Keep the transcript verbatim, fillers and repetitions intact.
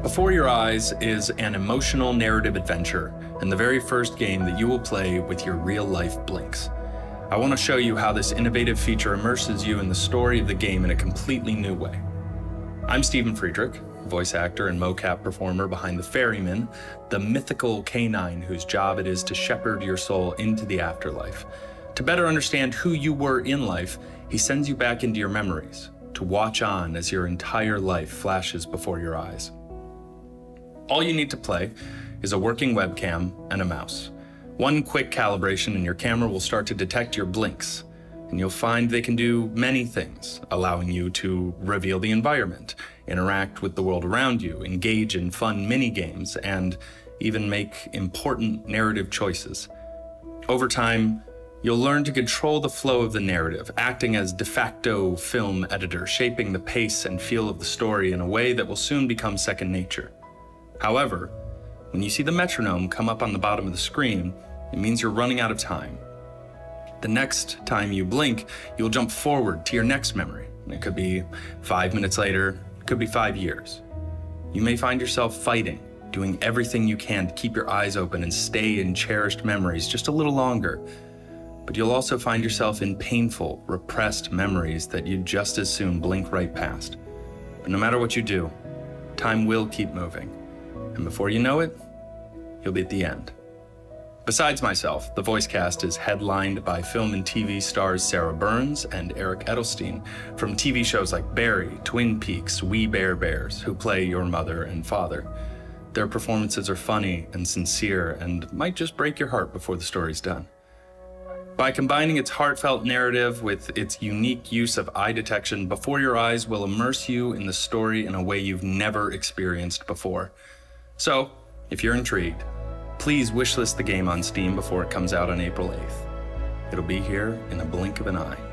Before Your Eyes is an emotional narrative adventure and the very first game that you will play with your real-life blinks. I want to show you how this innovative feature immerses you in the story of the game in a completely new way. I'm Stephen Friedrich, voice actor and mocap performer behind the Ferryman, the mythical canine whose job it is to shepherd your soul into the afterlife. To better understand who you were in life, he sends you back into your memories, to watch on as your entire life flashes before your eyes. All you need to play is a working webcam and a mouse. One quick calibration and your camera will start to detect your blinks, and you'll find they can do many things, allowing you to reveal the environment, interact with the world around you, engage in fun mini-games, and even make important narrative choices. Over time, you'll learn to control the flow of the narrative, acting as de facto film editor, shaping the pace and feel of the story in a way that will soon become second nature. However, when you see the metronome come up on the bottom of the screen, it means you're running out of time. The next time you blink, you'll jump forward to your next memory. It could be five minutes later, it could be five years. You may find yourself fighting, doing everything you can to keep your eyes open and stay in cherished memories just a little longer. But you'll also find yourself in painful, repressed memories that you'd just as soon blink right past. But no matter what you do, time will keep moving. And before you know it, you'll be at the end. Besides myself, the voice cast is headlined by film and T V stars Sarah Burns and Eric Edelstein from T V shows like Barry, Twin Peaks, We Bare Bears, who play your mother and father. Their performances are funny and sincere and might just break your heart before the story's done. By combining its heartfelt narrative with its unique use of eye detection, Before Your Eyes will immerse you in the story in a way you've never experienced before. So, if you're intrigued, please wishlist the game on Steam before it comes out on April eighth. It'll be here in a blink of an eye.